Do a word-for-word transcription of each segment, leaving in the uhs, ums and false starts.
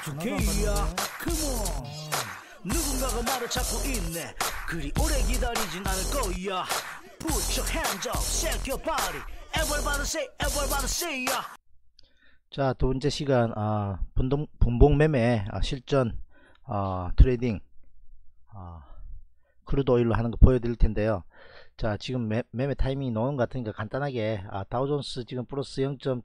투케이야 컴온 누군가가 나를 찾고 있네 그리 오래 기다리진 않을 거야 Put your hands up, shake your body Everybody say, everybody say ya. 자, 두 번째 시간 아, 분동, 분봉 매매 아, 실전 아, 트레이딩 아, 크루드 오일로 하는 거 보여드릴 텐데요. 자, 지금 매, 매매 타이밍이 나오는 것 같으니까 간단하게 아, 다우존스 지금 플러스 영 점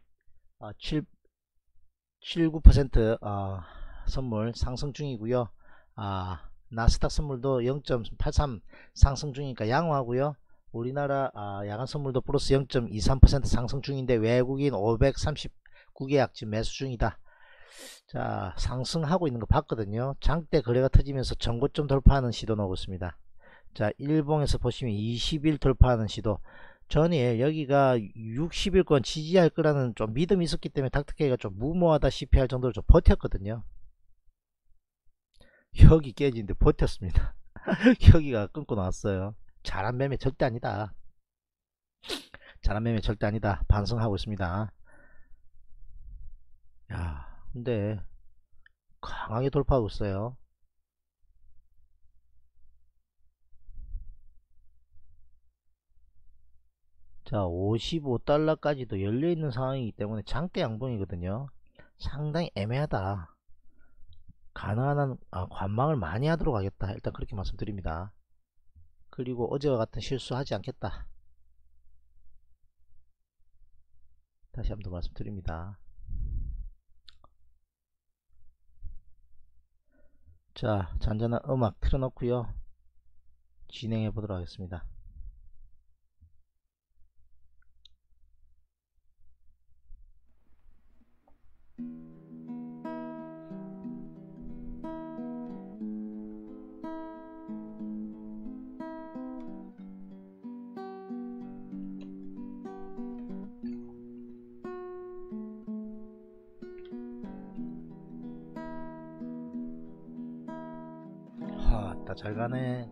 칠구 퍼센트 아, 선물 상승 중이고요. 아, 나스닥 선물도 영 점 팔삼 상승 중이니까 양호하고요. 우리나라 아, 야간 선물도 플러스 영 점 이삼 퍼센트 상승 중인데 외국인 오백삼십구 계약 지금 매수 중이다. 자, 상승하고 있는 거 봤거든요. 장대 거래가 터지면서 전고점 돌파하는 시도 나오고 있습니다. 자, 일봉에서 보시면 이십 일 돌파하는 시도. 전에 여기가 육십 일권 지지할 거라는 좀 믿음이 있었기 때문에 닥터케이가 좀 무모하다시피 할 정도로 좀 버텼거든요. 여기 깨지는데 버텼습니다. 여기가 끊고 나왔어요. 잘한 매매 절대 아니다. 잘한 매매 절대 아니다. 반성하고 있습니다. 야, 근데 강하게 돌파하고 있어요. 자, 오십오 달러까지도 열려있는 상황이기 때문에 장대 양봉이거든요. 상당히 애매하다. 가능한 한 아, 관망을 많이 하도록 하겠다. 일단 그렇게 말씀드립니다. 그리고 어제와 같은 실수하지 않겠다. 다시 한번 더 말씀드립니다. 자, 잔잔한 음악 틀어놓고요. 진행해 보도록 하겠습니다. 하, 잘 가네.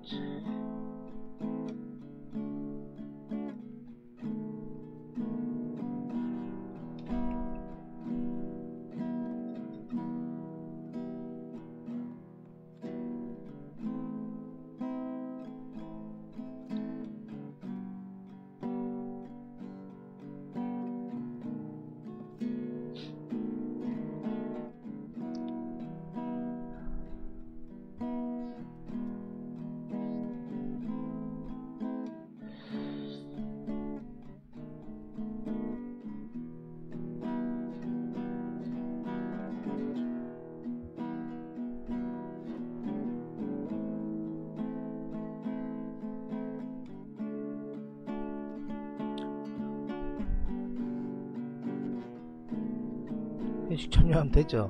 회식 참여하면 되죠.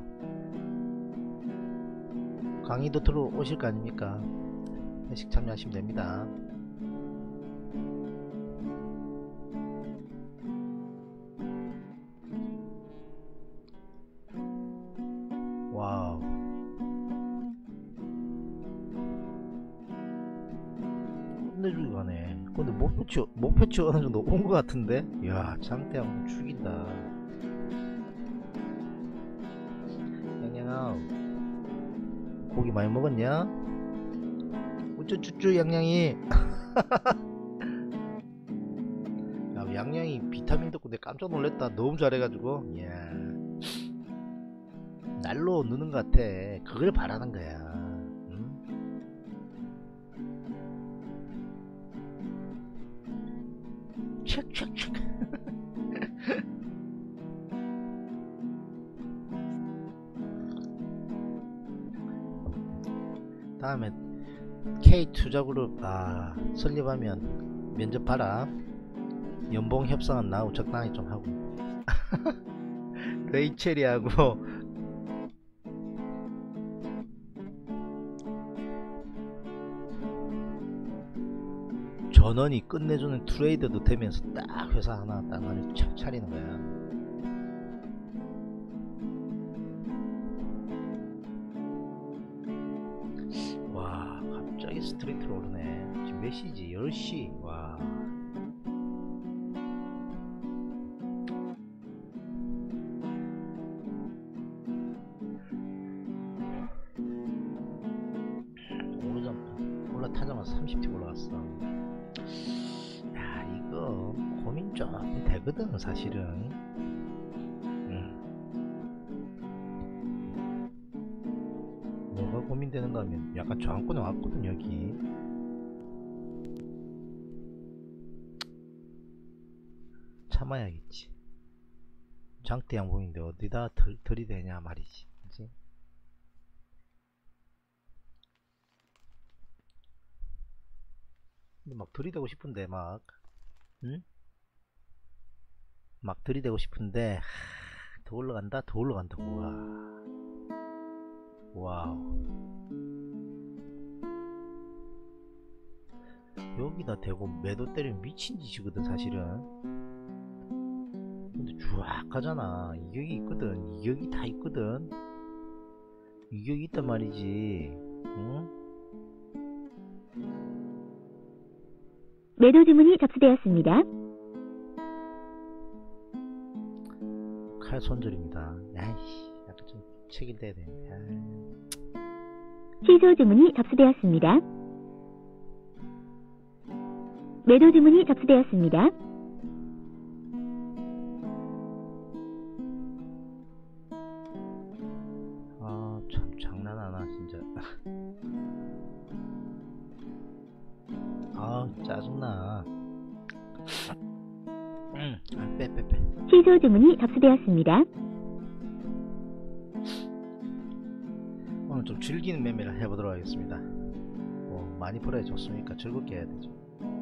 강의도 들어오실 거 아닙니까? 회식 참여하시면 됩니다. 와우, 끝내주기 가네. 근데 목표치 목표치 어느 정도 온 것 같은데. 이야, 장대 한번 죽인다. 고기 많이 먹었냐? 우쭈쭈쭈 양양이. 야, 양양이 비타민 듣고 내가 깜짝 놀랐다. 너무 잘해가지고. 이야, 날로 느는 것 같아. 그걸 바라는 거야. 응? 촥촥촥. 다음에 K투자그룹 아, 설립하면 면접 봐라. 연봉 협상은 나하고 적당히 좀 하고. 레이첼이하고 전원이 끝내주는 트레이더도 되면서 딱 회사 하나 딱 착 차리는 거야. 스트레이트로 오르네. 지금 몇 시지? 열 시. 와, 삼십 티 올라갔어. 야, 이거 고민 조금 되거든 사실은. 음. 뭐가 고민되는가 하면 약간 저항권에 왔거든 여기. 참아야겠지. 장대 양봉인데 어디다 들, 들이대냐 말이지. 그치? 근데 막 들이대고 싶은데 막 응? 막 들이대고 싶은데 하, 더 올라간다 더 올라간다. 우와. 와우. 여기다 대고 매도 때리면 미친 짓이거든 사실은. 근데 쫙 가잖아. 이격이 있거든. 이격이 다 있거든. 이격이 있단 말이지. 응? 매도 주문이 접수되었습니다. 칼 손절입니다. 야이씨, 약간 좀 체결돼야 되는데. 아이. 취소 주문이 접수되었습니다. 매도 주문이 접수되었습니다. 아, 참 장난하나 진짜. 아, 짜증나. 응, 아, 빼, 빼, 빼. 취소 주문이 접수되었습니다. 오늘 좀 즐기는 매매를 해보도록 하겠습니다. 뭐 많이 벌어야 좋습니까? 즐겁게 해야 되죠.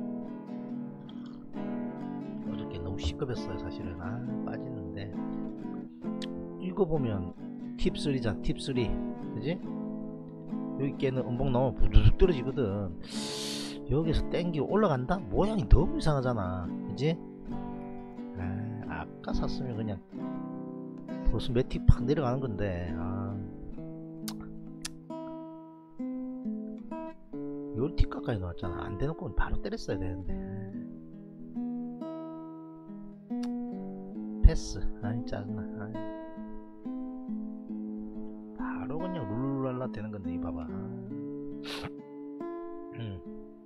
어저께 너무 시급했어요 사실은. 아, 빠지는데 읽어보면 팁 삼이잖아. 팁 삼. 그지? 여기 깨는 음봉 나오면 부두둑 떨어지거든. 여기서 땡기고 올라간다? 모양이 너무 이상하잖아. 그지? 아, 아까 샀으면 그냥 벌써 몇 틱 팍 내려가는 건데. 아, 열 틱 가까이 나왔잖아. 안 대놓고 바로 때렸어야 되는데. 패스. 아이, 짜증나. 아이. 바로 그냥 룰루랄라 되는 건데, 이 봐봐. 응.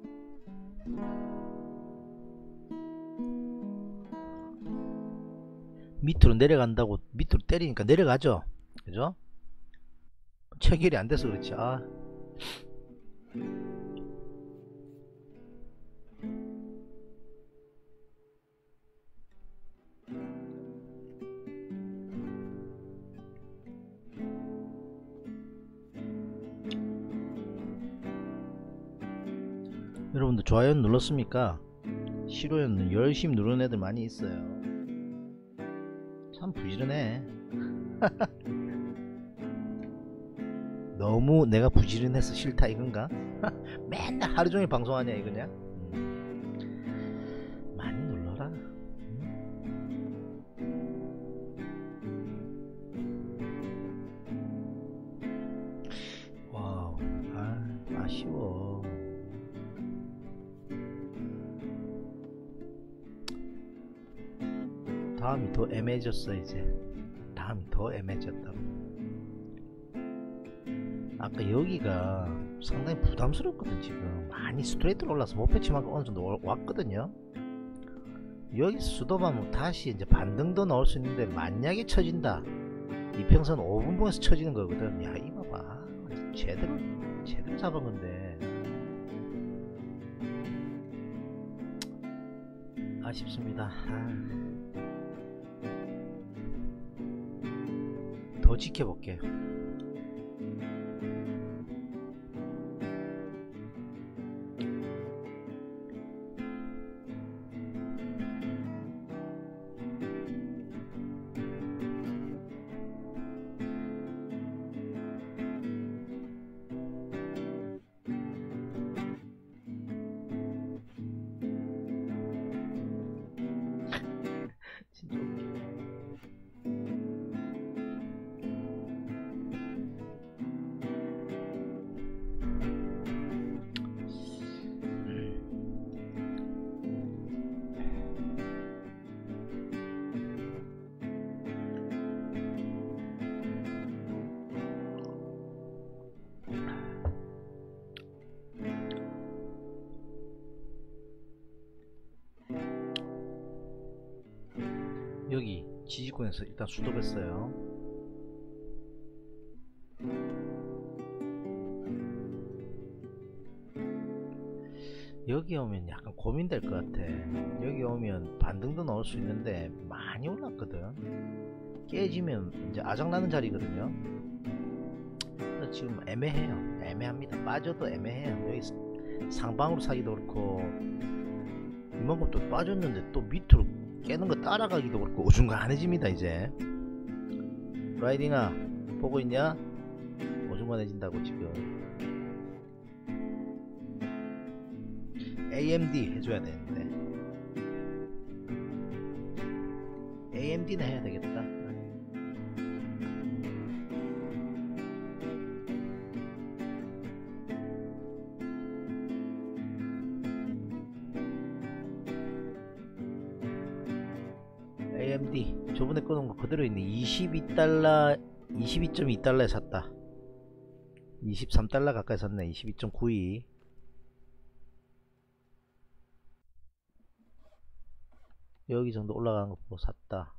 밑으로 내려간다고 밑으로 때리니까 내려가죠. 그죠? 체결이 안 돼서 그렇지. 아. 여러분들 좋아요 눌렀습니까? 싫어요는 열심히 누르는 애들 많이 있어요. 참 부지런해. 너무 내가 부지런해서 싫다 이건가? 맨날 하루종일 방송하냐 이거냐? 음. 많이 눌러라. 음. 와우. 아, 아쉬워. 다음이 더 애매해졌어. 이제 다음이 더 애매해졌다고. 아까 여기가 상당히 부담스럽거든. 지금 많이 스트레이트로 올라서 목표치만큼 어느정도 왔거든요. 여기서 수도하면 다시 이제 반등도 나올 수 있는데 만약에 쳐진다, 이평선 오 분봉에서 쳐지는 거거든. 야, 이 봐봐. 제대로 제대로 잡은 건데 아쉽습니다. 아. 더 지켜볼게요. 진짜 웃겨. 여기 지지권에서 일단 수급했어요. 여기 오면 약간 고민될 것 같아. 여기 오면 반등도 넣을 수 있는데 많이 올랐거든. 깨지면 이제 아작나는 자리거든요. 그래서 지금 애매해요. 애매합니다. 빠져도 애매해요. 여기 상방으로 사기도 그렇고, 이만큼 또 빠졌는데 또 밑으로 깨는 거 따라가기도 그렇고 어중간해집니다. 이제 라이딩아 보고 있냐? 어중간해진다고 지금. 에이엠디 해줘야 되는데 에이엠디는 해야 되겠다. 에이엠디 저번에 꺼놓은 거 그대로 있네. 이십이 달러 이십이 점 이 달러에 샀다. 이십삼 달러 가까이 샀네. 이십이 점 구이. 여기 정도 올라가는 거 보고 샀다.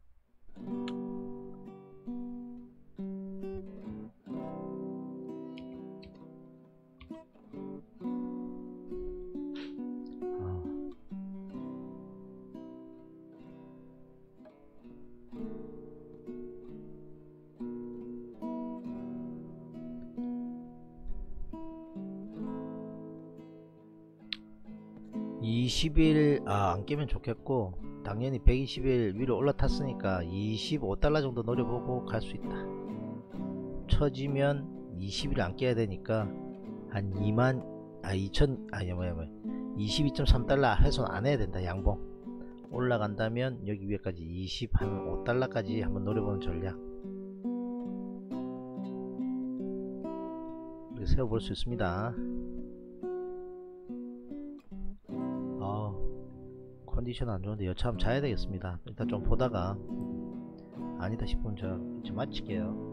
아. 이십 일 아, 안 깨면 좋겠고, 당연히 백이십 일 위로 올라탔으니까 이십오 달러 정도 노려보고 갈 수 있다. 처지면 이십 일 안 깨야 되니까 한 이만 아 이천 아니 뭐야 뭐야 이십이 점 삼 달러 훼손 안 해야 된다. 양봉 올라간다면 여기 위에까지 이십오 달러까지 한번 노려보는 전략 이렇게 세워볼 수 있습니다. 컨디션 안 좋은데 여차하면 자야 되겠습니다. 일단 좀 보다가 아니다 싶으면 저 이제 마칠게요.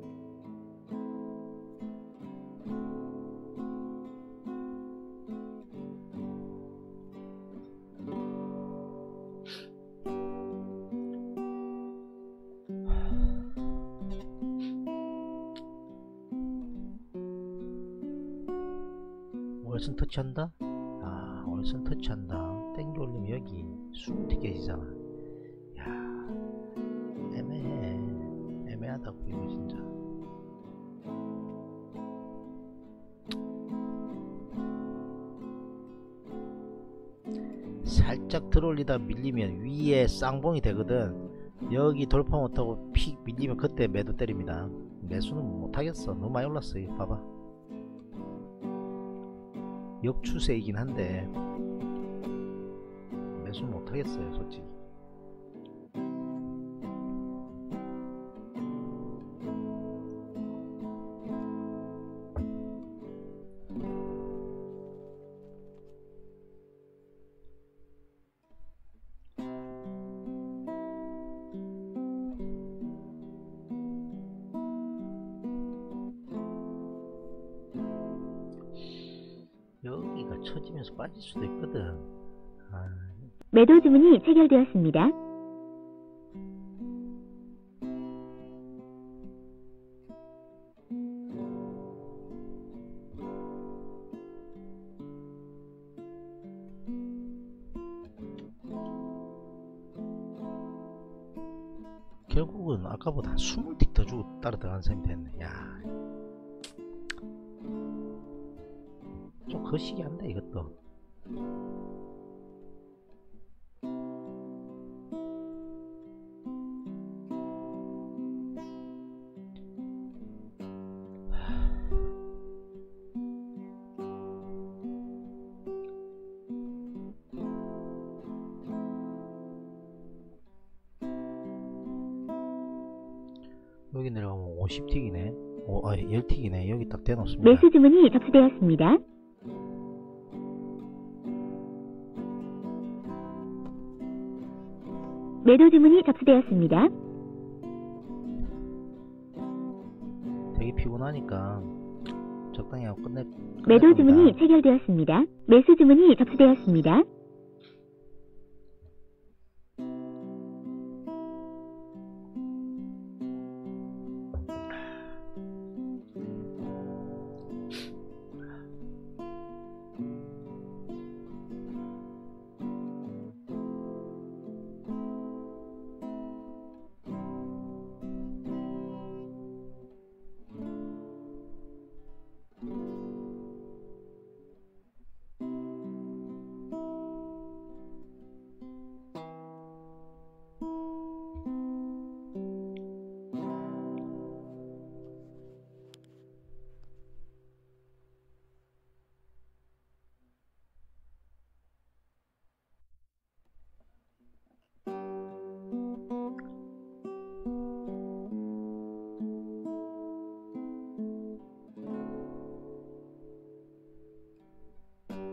월선 터치한다? 아, 월선 터치한다. 땡겨 올리면 여기 숨 튀겨지잖아. 야, 애매해. 애매하다고 이거 진짜. 살짝 들어올리다 밀리면 위에 쌍봉이 되거든. 여기 돌파 못하고 픽 밀리면 그때 매도 때립니다. 매수는 못하겠어. 너무 많이 올랐어. 이거 봐봐. 역추세이긴 한데 매수 못하겠어요 솔직히. 여기가 처지면서 빠질 수도 있거든. 아. 매도 주문이 체결되었습니다. 결국은 아까보다 한 이십 틱 더 주고 따라 들어가는 셈이 됐네. 야, 좀 거시기 한데 이것도. 여기 내려가면 오십 틱이네. 오, 아, 십 틱이네. 여기 딱 대놓습니다. 매수 주문이 접수되었습니다. 매도 주문이 접수되었습니다. 되게 피곤하니까 적당히 하고 끝내. 매도 주문이 체결되었습니다. 매수 주문이 접수되었습니다.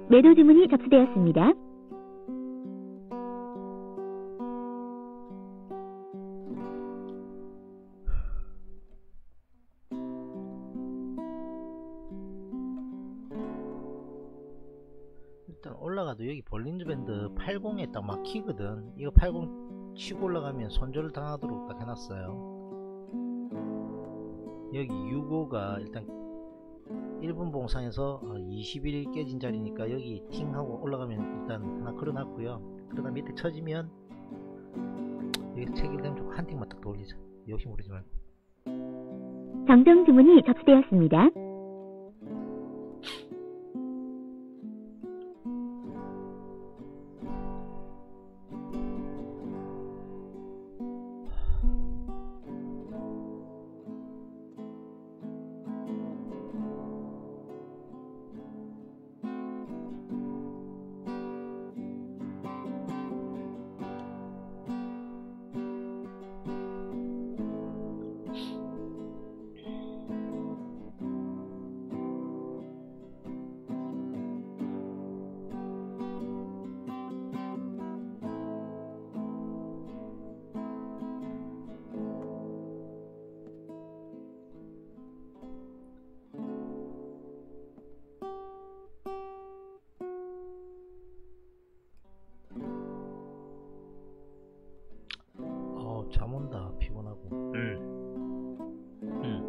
매도 주문이 접수되었습니다. 일단 올라가도 여기 볼린저 밴드 팔십에 딱 막히거든. 이거 팔십 치고 올라가면 손절을 당하도록 딱 해놨어요. 여기 육십오가 일단 일 분 봉상에서 이십 일 깨진 자리니까 여기 팅 하고 올라가면 일단 하나 걸어놨고요. 그러다 밑에 쳐지면 여기서 체결되면 좀 한 팅만 딱 돌리자. 욕심 부리지 말고. 정정 주문이 접수되었습니다. 어, 잠 온다. 피곤하고. 음. 음.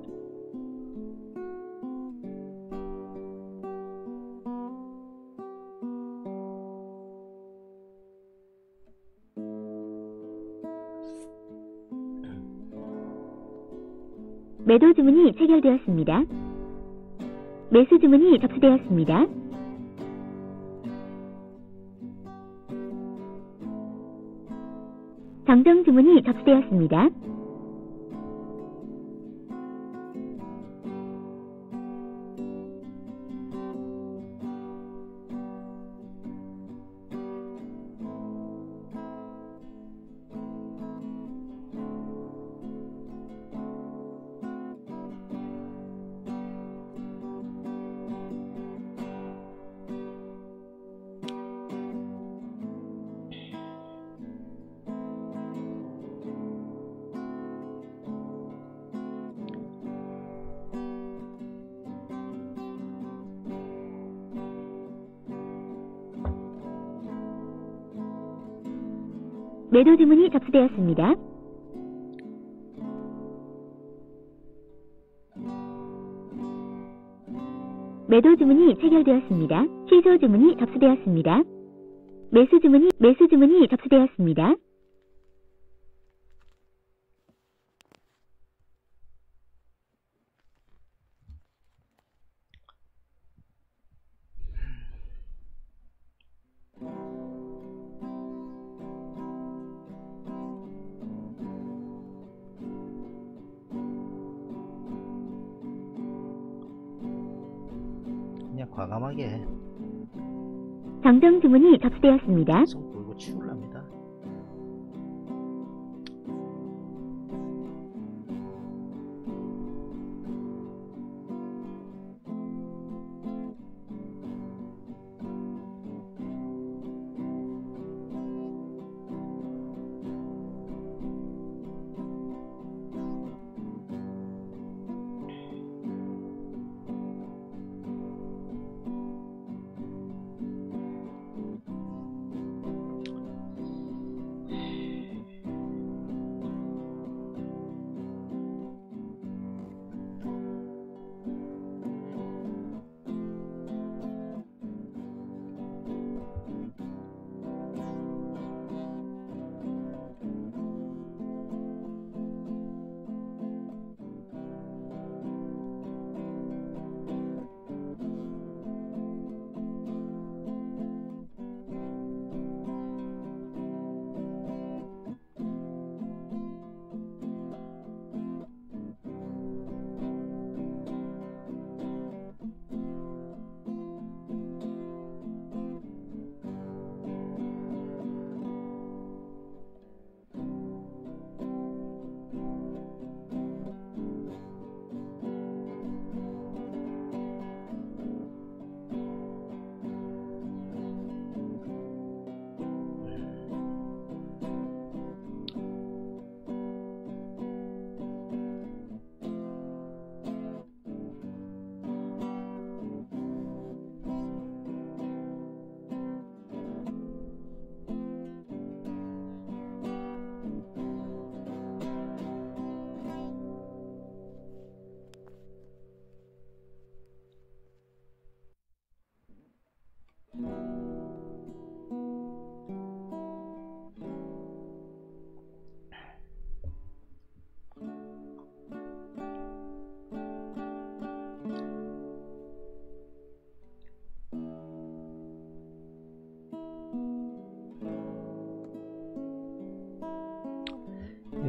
매도 주문이 체결되었습니다. 매수 주문이 접수되었습니다. 정정 주문이 접수되었습니다. 매도 주문이 접수되었습니다. 매도 주문이 체결되었습니다. 취소 주문이 접수되었습니다. 매수 주문이 매수 주문이 접수되었습니다. 그냥 과감하게 해. 정정 주문이 접수되었습니다. 손 걸고 치울랍니다.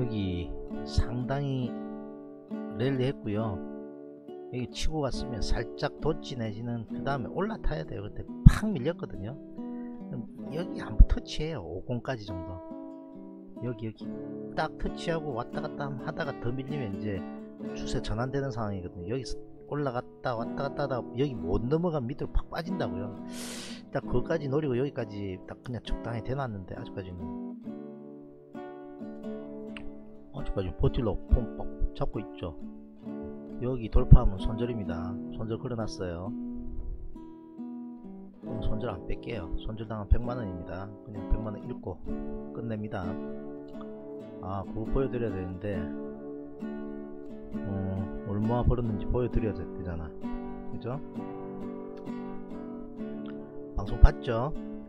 여기 상당히 랠리 했고요. 여기 치고 갔으면 살짝 돋지 내지는 그 다음에 올라타야 돼요. 그때 팍 밀렸거든요. 여기 한번 터치해요. 오공까지 정도. 여기 여기 딱 터치하고 왔다 갔다 하다가 더 밀리면 이제 추세 전환되는 상황이거든요. 여기서 올라갔다 왔다 갔다 하다가 여기 못 넘어가면 밑으로 팍 빠진다고요. 딱 그거까지 노리고 여기까지 딱 그냥 적당히 대놨는데 아직까지는 아직까지 버틸러 폼 빡 잡고 있죠. 여기 돌파하면 손절입니다. 손절 걸어놨어요. 그럼 손절 안 뺄게요. 손절 당한 백만원입니다. 그냥 백만원 읽고 끝냅니다. 아 그거 보여드려야 되는데 어, 얼마 벌었는지 보여드려야 되잖아. 그죠? 방송 봤죠?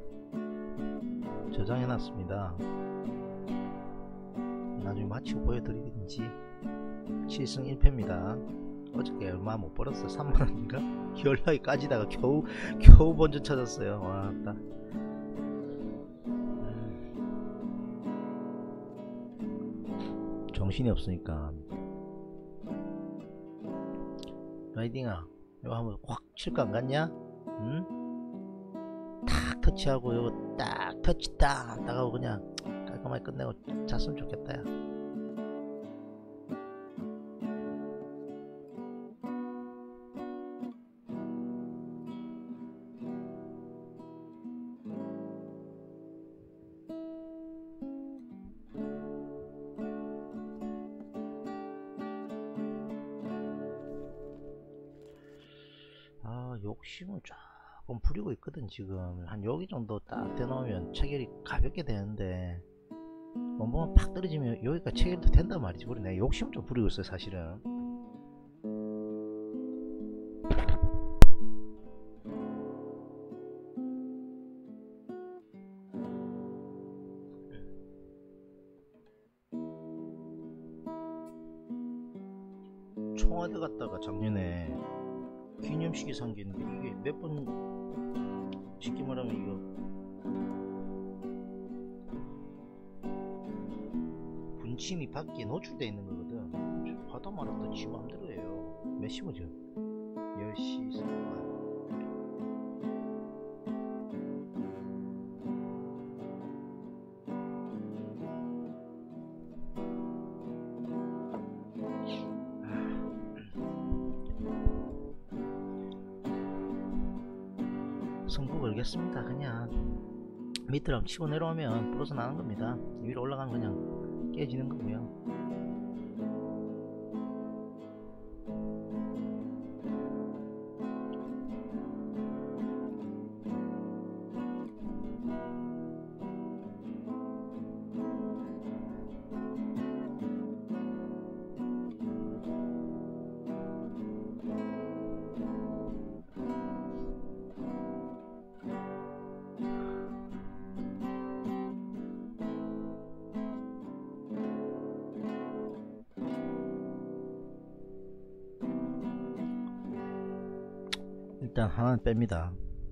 저장해놨습니다. 나중에 마치고 보여드리든지. 칠승 일 패입니다. 어저께 얼마 못 벌었어. 삼만원인가? 연락이 까지다가 겨우 겨우 본전 찾았어요. 와, 딱. 음. 정신이 없으니까. 라이딩아 이거 한번 확 칠거 안 같냐? 응? 탁 터치하고 이거 딱 터치 딱 나가고 그냥 깔끔하게 끝내고 잤으면 좋겠다. 야. 욕심을 조금 부리고 있거든. 지금 한 여기 정도 딱 대놓으면 체결이 가볍게 되는데 원봉은 팍 떨어지면 여기까지 체결도 된단 말이지. 우리 내가 욕심을 좀 부리고 있어요 사실은. 청와대 갔다가 작년에 기념식이 생겼는데 이게 몇 번 쉽게 말하면 이거 분침이 밖에 노출되어 있는 거거든. 하다 말았다 지 맘대로 해요. 몇 시면 지금 열 시 삼십분. 승부 걸겠습니다. 그냥 밑으로 치고 내려오면 플러스 나는 겁니다. 위로 올라가면 그냥 깨지는 거고요. 일단 하나는 뺍니다.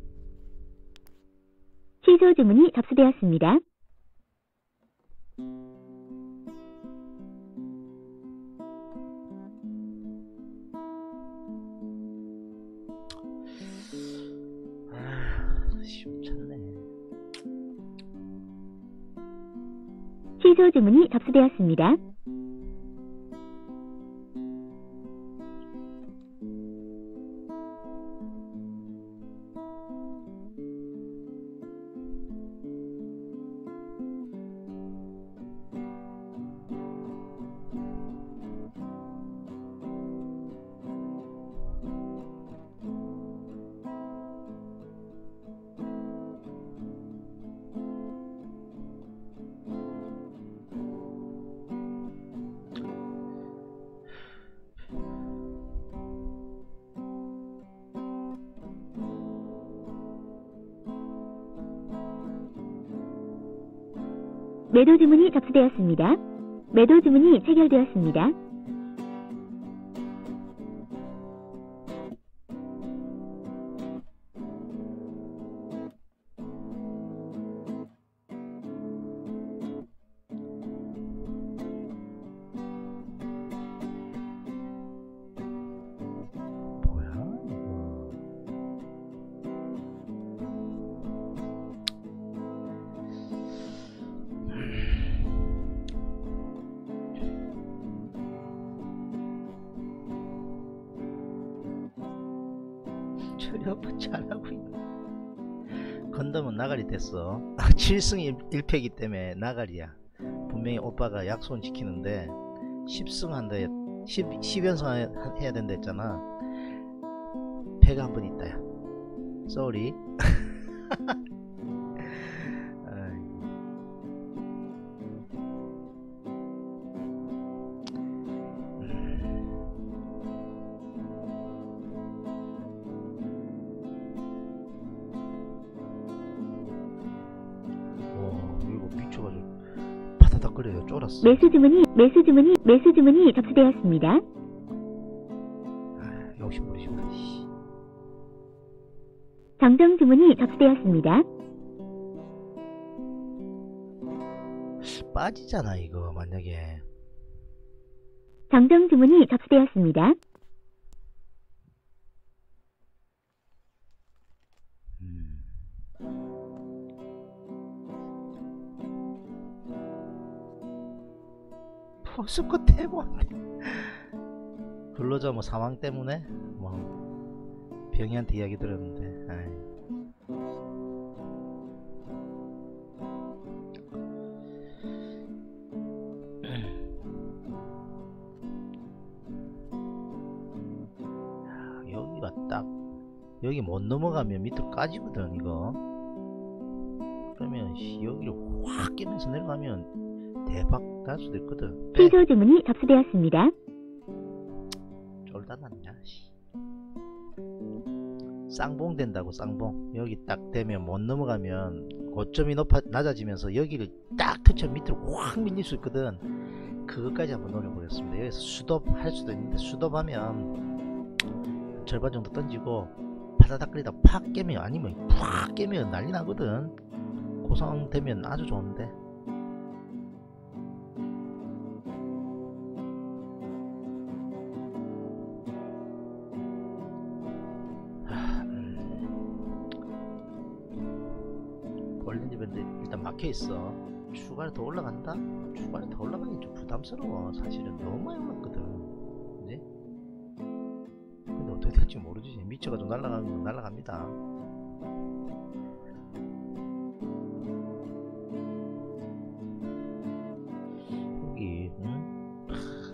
취소 주문이 접수되었습니다. 아, 시원찮네. 취소 주문이 접수되었습니다. 매도 주문이 접수되었습니다. 매도 주문이 체결되었습니다. 몇 번 잘하고 있네. 건담은 나가리 됐어. 칠 승 일 패이기 때문에 나가리야. 분명히 오빠가 약속은 지키는데 십 승 한다, 십 연승 해야 된다 했잖아. 패가 한 번 있다야. 쏘리. 그래요, 쫄았어. 매수 주문이 매수 주문이 매수 주문이 접수되었습니다. 아, 욕심부리지 마. 정정 주문이 접수되었습니다. 빠지잖아 이거 만약에. 정정 주문이 접수되었습니다. 포스코 때문에 근로자 뭐 사망 때문에 뭐 병이한테 이야기 들었는데. 아이. 여기가 딱 여기 못 넘어가면 밑으로 까지거든 이거. 그러면 여기를 확 깨면서 내려가면 대박 날 수도 있거든. 취소 주문이 접수되었습니다. 쫄다 났냐. 쌍봉 된다고. 쌍봉. 여기 딱 되면 못 넘어가면 고점이 높아 낮아지면서 여기를 딱 터쳐 밑으로 확 밀릴 수 있거든. 그것까지 한번 노려보겠습니다. 여기서 수덥 할 수도 있는데, 수덥하면 절반 정도 던지고 바다닥 거리다 팍 깨면, 아니면 팍 깨면 난리 나거든. 고상 되면 아주 좋은데. 일단 막혀있어. 추가로 더 올라간다? 추가로 더 올라가기 좀 부담스러워. 사실은 너무 많이 올랐거든. 그지? 근데 어떻게 될지 모르지. 미쳐가지고 날아가는 건 날아갑니다. 여기 응?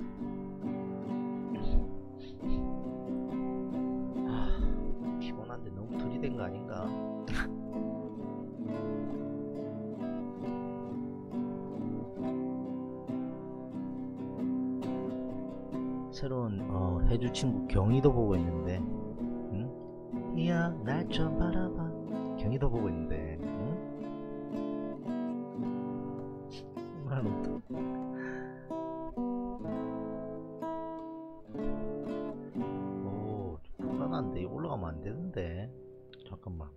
하, 피곤한데 너무 들이댄 거 아닌가? 새로운 어, 해주 친구 경희도 보고 있는데, 응? 이야 날 좀 바라봐. 경희도 보고 있는데, 응? 말은 오, 불안한데. 올라가면 안 되는데. 잠깐만.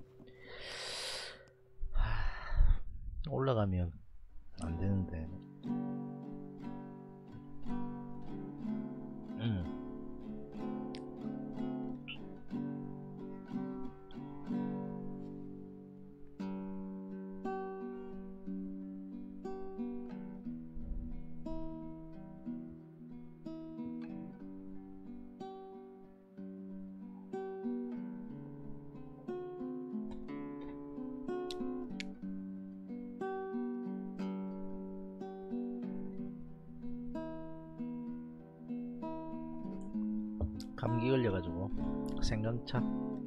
하, 올라가면 안 되는데. 감기 걸려가지고 생강차.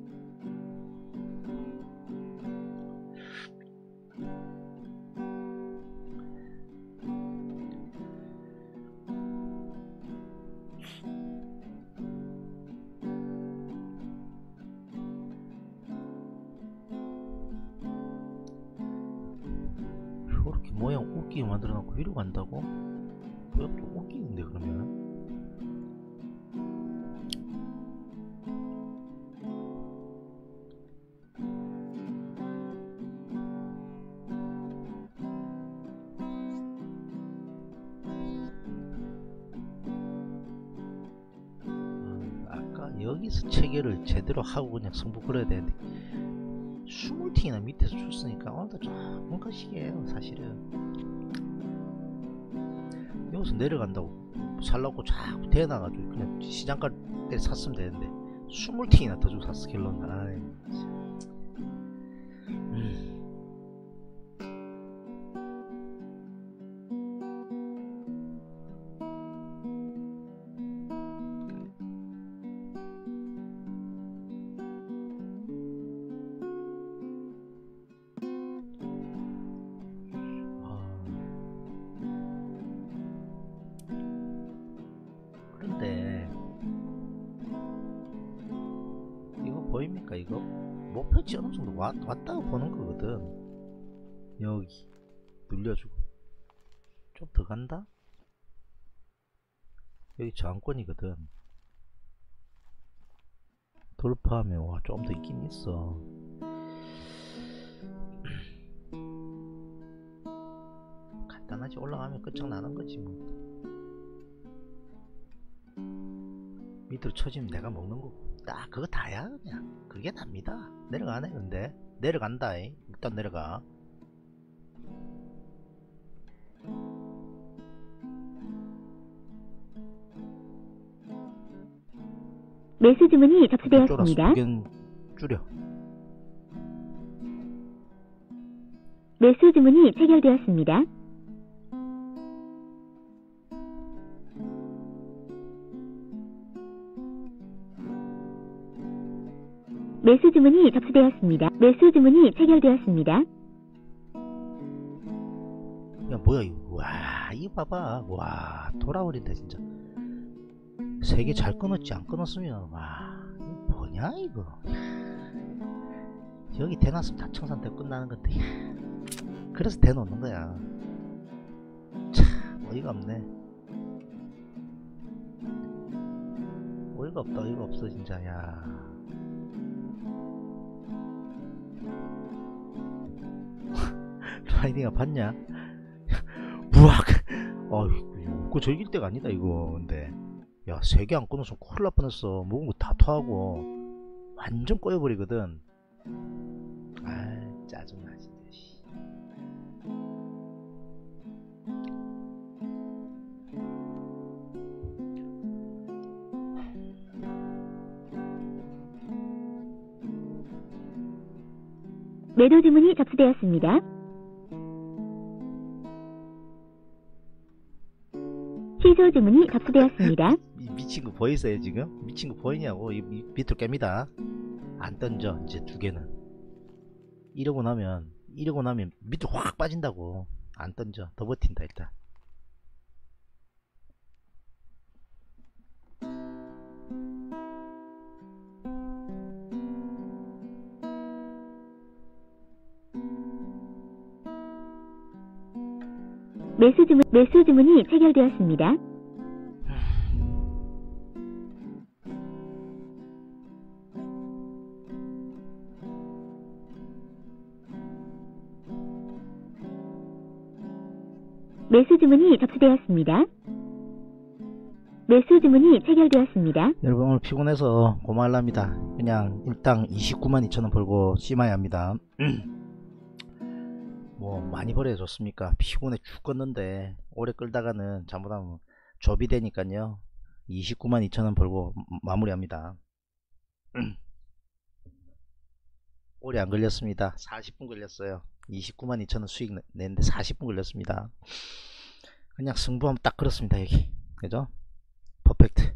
이렇게 모양 웃기게 만들어 놓고 위로 간다고? 모양 좀 웃기는데 그러면? 여기서 체결을 제대로 하고 그냥 승부 걸어야 되는데 스물 팅이나 밑에서 줬으니까 오늘도 조금 거시기해요 사실은. 여기서 내려간다고 살라고 자꾸 대나가지고 그냥 시장가 때 샀으면 되는데 스물 틱이나 더 주고 샀어 갤런. 아이, 음. 그런데 이거 보입니까? 이거 목표치 어느 정도 왔, 왔다고 보는 거거든. 여기 눌려주고 좀 더 간다. 여기 저항권이거든. 돌파하면 와 좀 더 있긴 있어. 간단하지. 올라가면 끝장나는 거지 뭐. 밑으로 쳐지면 내가 먹는 거고 딱 그거 다야. 그냥 그게 답니다. 내려가네. 근데 내려간다. 일단 내려가. 매수 주문이 접수되었습니다. 의견 줄여. 매수 주문이 체결되었습니다. 매수 주문이 접수되었습니다. 매수 주문이 체결되었습니다. 야 뭐야 이거. 와 이거 봐봐. 와 돌아버린다 진짜. 세 개 잘 끊었지. 안 끊었으면 와 이거 뭐냐 이거. 여기 대놨으면 다 청산대 끝나는 건데. 그래서 대놓는 거야. 참 어이가 없네. 어이가 없다. 어이가 없어 진짜. 야 라이딩아 봤냐? 무악. 어이구 그거 즐길 때가 아니다 이거. 근데 야 세 개 안 끊었으면 큰일 날 뻔했어. 먹은 거 다 토하고 완전 꼬여버리거든. 아 짜증나 진짜. 매도 주문이 접수되었습니다. 취소 주문이 접수되었습니다. 이 미친 거 보이세요 지금? 미친 거 보이냐고. 이, 이 밑으로 깹니다. 안 던져 이제 두 개는. 이러고 나면 이러고 나면 밑으로 확 빠진다고. 안 던져. 더 버틴다 일단. 매수 주문, 매수 주문이 체결되었습니다. 매수 주문이 접수되었습니다. 매수 주문이 체결되었습니다. 여러분 오늘 피곤해서 고말랍니다. 그냥 일당 이십구만 이천 원 벌고 심어야 합니다. 뭐 많이 벌어야 좋습니까? 피곤해 죽겠는데 오래 끌다가는 잘못하면 조비 되니까요. 이십구만 이천 원 벌고 마무리합니다. 오래 안 걸렸습니다. 사십 분 걸렸어요. 이십구만 이천 원 수익 냈는데 사십 분 걸렸습니다. 그냥 승부하면 딱 그렇습니다. 여기 그죠? 퍼펙트.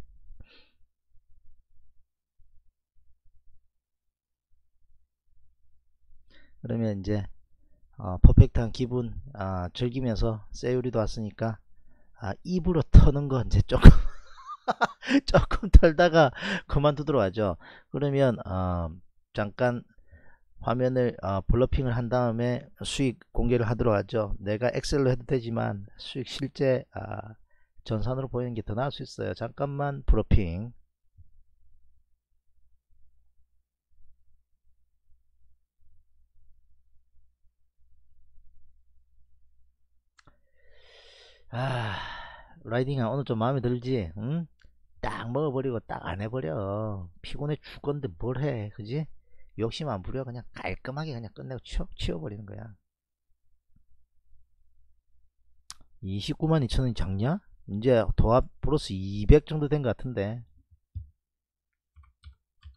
그러면 이제 어, 퍼펙트한 기분 아, 즐기면서 세율이도 왔으니까 아, 입으로 터는 거 이제 조금 조금 털다가 그만두도록 하죠. 그러면 어, 잠깐 화면을 어, 블러핑을 한 다음에 수익 공개를 하도록 하죠. 내가 엑셀로 해도 되지만 수익 실제 아, 전산으로 보이는 게 더 나을 수 있어요. 잠깐만 브로핑. 아, 라이딩아 오늘 좀 마음에 들지? 응? 딱 먹어버리고 딱 안 해버려. 피곤해 죽건데 뭘 해, 그지? 욕심 안 부려. 그냥 깔끔하게 그냥 끝내고 치워, 치워버리는 거야. 이십구만 이천 원이 작냐? 이제 도합 플러스 이백 정도 된 것 같은데.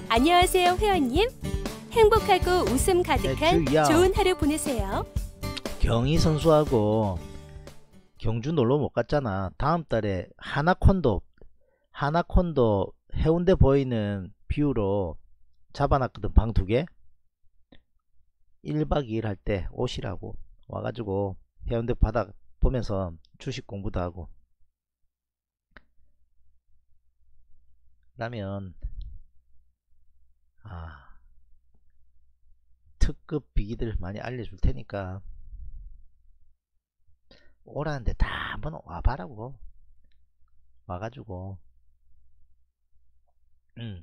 안녕하세요, 회원님. 행복하고 웃음 가득한 네, 주희야. 좋은 하루 보내세요. 경희 선수하고 경주 놀러 못 갔잖아. 다음 달에 하나콘도 하나콘도 해운대 보이는 뷰로 잡아놨거든. 방 두 개. 일 박 이 일 할 때 오시라고 와가지고 해운대 바다 보면서 주식 공부도 하고. 그러면 아 특급 비기들 많이 알려줄 테니까 오라는데 다 한번 와봐라고. 와가지고 음.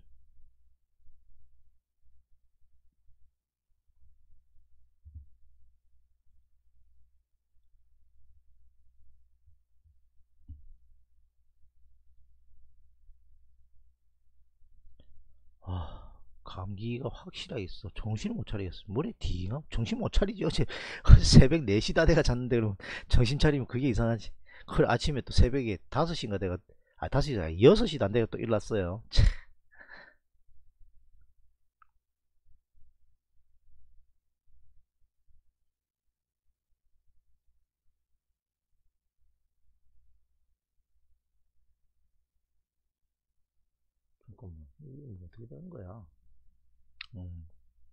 아, 감기가 확실하게 있어. 정신을 못 차리겠어. 뭐래 뒤가 정신 못 차리지. 어제 새벽 네 시 다 돼가 잤는데 그럼 정신 차리면 그게 이상하지. 그걸 아침에 또 새벽에 다섯 시인가 내가 아 다섯 시 아니 여섯 시도 안 돼가 또 일어났어요. 참. 잠깐만 이게 어떻게 되는 거야? 음.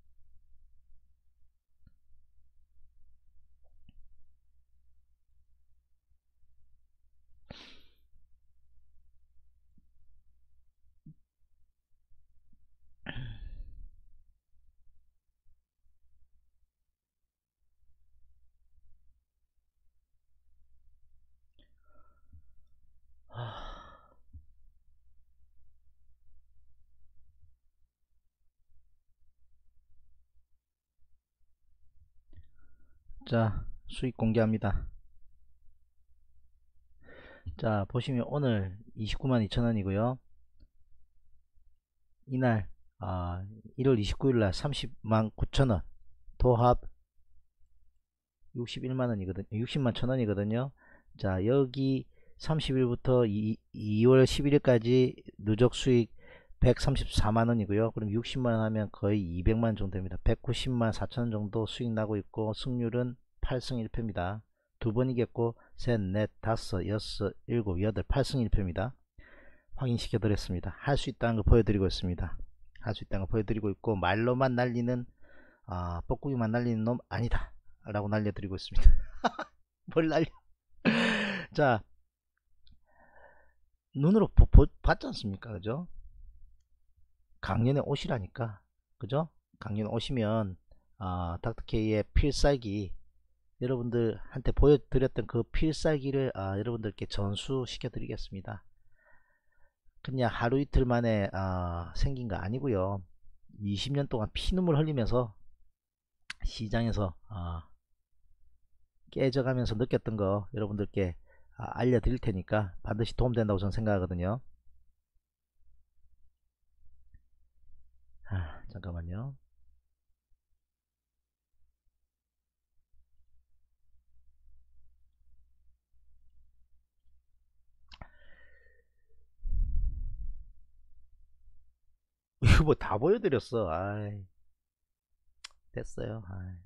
자, 수익 공개합니다. 자, 보시면 오늘 이십구만 이천 원이고요. 이날 아, 일월 이십구일날 삼십만 구천 원 도합 육십일만 원이거든요. 육십만 천 원이거든요. 자, 여기 삼십일부터 이월 십일일까지 누적 수익 백삼십사만 원이고요. 그럼 육십만 원 하면 거의 이백만 원 정도 됩니다. 백구십만 사천 원 정도 수익 나고 있고, 승률은 팔 승 일 패입니다. 두 번 이겼고, 셋, 넷, 다섯, 여섯, 일곱, 여덟, 팔 승 일 패입니다. 확인시켜 드렸습니다. 할 수 있다는 거 보여드리고 있습니다. 할 수 있다는 거 보여드리고 있고, 말로만 날리는 아, 뻐꾸기만 날리는 놈 아니다 라고 날려드리고 있습니다. 뭘 날려. 자, 눈으로 보, 보, 봤지 않습니까? 그죠? 강연에 오시라니까. 그죠? 강연 오시면 아, 닥터케이의 필살기, 여러분들한테 보여드렸던 그 필살기를 아, 여러분들께 전수시켜 드리겠습니다. 그냥 하루 이틀 만에 아, 생긴 거 아니고요. 이십 년 동안 피눈물 흘리면서 시장에서 아, 깨져가면서 느꼈던 거 여러분들께 아, 알려드릴 테니까 반드시 도움된다고 저는 생각하거든요. 아, 잠깐만요. 이거 뭐 다 보여드렸어. 아이, 됐어요. 아이.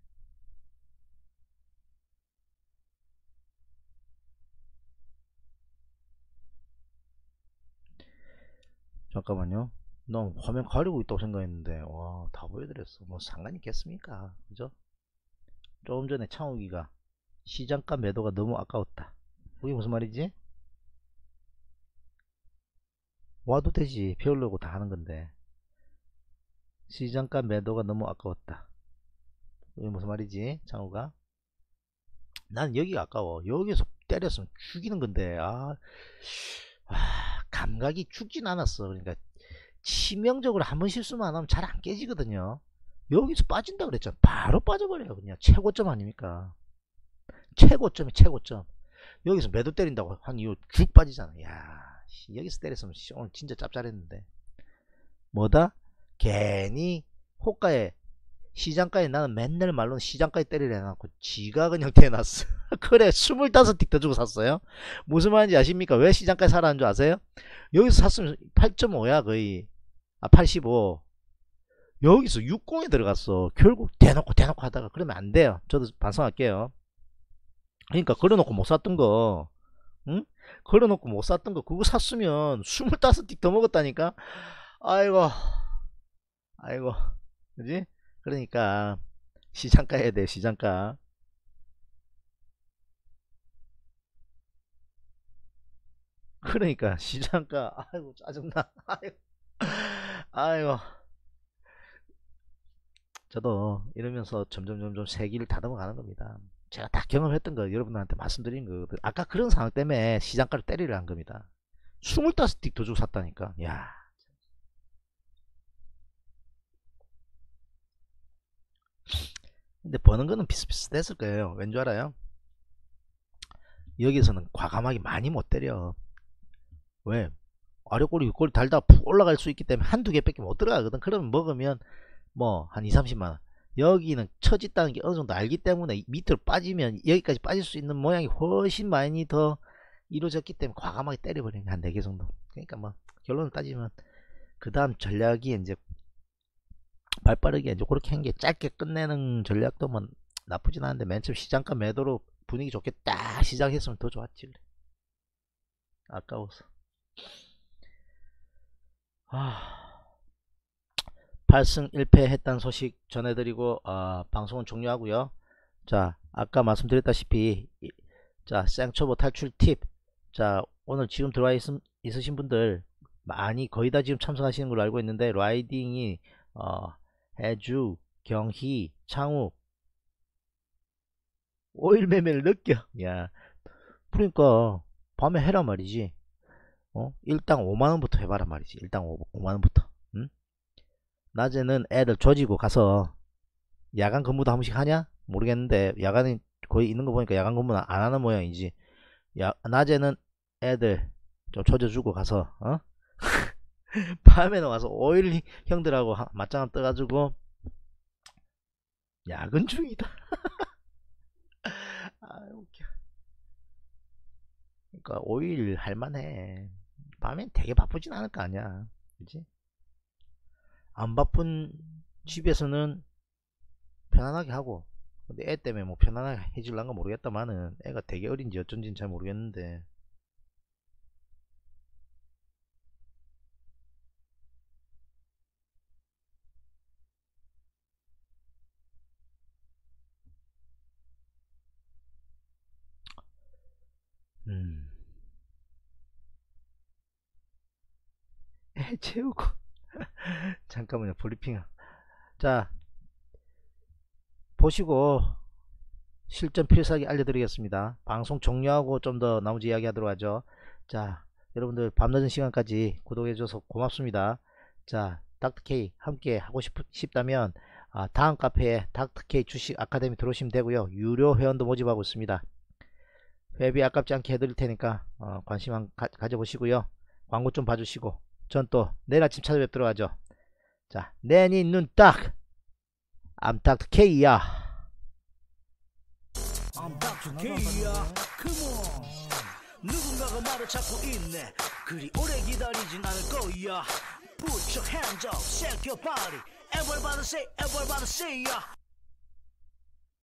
잠깐만요. 너 화면 가리고 있다고 생각했는데 와, 다 보여드렸어. 뭐 상관이 있겠습니까? 그죠? 조금 전에 창욱이가 시장가 매도가 너무 아까웠다. 그게 무슨 말이지? 와도 되지. 배우려고 다 하는 건데. 시장가 매도가 너무 아까웠다. 그게 무슨 말이지? 창욱아? 난 여기가 아까워. 여기서 때렸으면 죽이는 건데. 아, 아 감각이 죽진 않았어. 그러니까 치명적으로 한번 실수만 하면 잘 안 깨지거든요. 여기서 빠진다 그랬잖아. 바로 빠져버려요. 그냥 최고점 아닙니까? 최고점이 최고점. 여기서 매도 때린다고 한 이후 쭉 빠지잖아. 야, 여기서 때렸으면 오늘 진짜 짭짤했는데. 뭐다? 괜히 호가에 시장가에, 나는 맨날 말로는 시장가에 때리려 해놓고 지가 그냥 대놨어. 그래, 스물다섯 틱 더 주고 샀어요. 무슨 말인지 아십니까? 왜 시장가에 사라는 줄 아세요? 여기서 샀으면 팔 점 오야 거의. 아, 팔십오. 여기서 육공에 들어갔어. 결국 대놓고 대놓고 하다가 그러면 안 돼요. 저도 반성할게요. 그러니까 걸어놓고 못 샀던 거, 응? 걸어놓고 못 샀던 거 그거 샀으면 스물다섯 틱 더 먹었다니까. 아이고 아이고, 그지? 그러니까 시장가 해야 돼. 시장가. 그러니까 시장가. 아이고 짜증나. 아이고 아이고. 저도 이러면서 점점 점점 세기를 다듬어 가는 겁니다. 제가 다 경험했던 거 여러분들한테 말씀드린 거거든. 아까 그런 상황 때문에 시장가를 때리려 한 겁니다. 스물다섯 틱 더 주고 샀다니까. 야. 근데 버는 거는 비슷비슷했을 거예요. 왠 줄 알아요? 여기서는 과감하게 많이 못 때려. 왜? 아래꼬리 윗꼬리 달다 푹 올라갈 수 있기 때문에 한두 개 밖에 못 들어가거든. 그러면 먹으면 뭐 한 이삼십만원. 여기는 처짓다는 게 어느 정도 알기 때문에 밑으로 빠지면 여기까지 빠질 수 있는 모양이 훨씬 많이 더 이루어졌기 때문에 과감하게 때려버리는 게 한 네 개 정도. 그러니까 뭐 결론을 따지면 그 다음 전략이 이제 발빠르게 이제 그렇게 한 게 짧게 끝내는 전략도 뭐 나쁘진 않은데, 맨 처음 시장가 매도로 분위기 좋게 딱 시작했으면 더 좋았지. 그래. 아까워서. 아, 팔 승 일 패 했다는 소식 전해드리고 어, 방송은 종료하고요. 자, 아까 말씀드렸다시피 이, 자, 생초보 탈출 팁. 자, 오늘 지금 들어와 있, 있으신 분들 많이 거의 다 지금 참석하시는 걸로 알고 있는데, 라이딩이 어, 해주, 경희, 창욱 오일 매매를 느껴. 야, 그러니까 밤에 해라 말이지. 어? 일당 오만원부터 해봐라 말이지. 일당 오만원부터. 응? 낮에는 애들 조지고 가서 야간 근무도 한 번씩 하냐? 모르겠는데 야간이 거의 있는 거 보니까 야간 근무는 안 하는 모양이지. 야, 낮에는 애들 좀 조져주고 가서 어? 밤에는 와서 오일 형들하고 하, 맞짱을 떠가지고 야근 중이다. 아, 웃겨. 그러니까 오일 할만해. 밤엔 되게 바쁘진 않을 거 아니야. 그치? 안 바쁜 집에서는 편안하게 하고, 근데 애 때문에 뭐 편안하게 해줄란가 모르겠다마는 애가 되게 어린지 어쩐지는 잘 모르겠는데, 음, 애 채우고 잠깐만요. 브리핑. 자, 보시고 실전 필살기 알려드리겠습니다. 방송 종료하고 좀 더 나머지 이야기 하도록 하죠. 자, 여러분들 밤늦은 시간까지 구독해줘서 고맙습니다. 자, 닥터K 함께 하고 싶, 싶다면 아, 다음 카페에 닥터K 주식 아카데미 들어오시면 되고요. 유료 회원도 모집하고 있습니다. 회비 아깝지 않게 해드릴 테니까 어, 관심 한, 가, 가져보시고요. 광고 좀 봐주시고, 전 또 내일 아침 찾아뵙도록 하죠. 자, 내니 눈 딱 I'm 닥터K야. I'm 닥터K야. Come on. 누군가가 나를 찾고 있네. 그리 오래 기다리진 않을 거야. Put your hands up, shake your body. Everybody say, everybody say, yeah.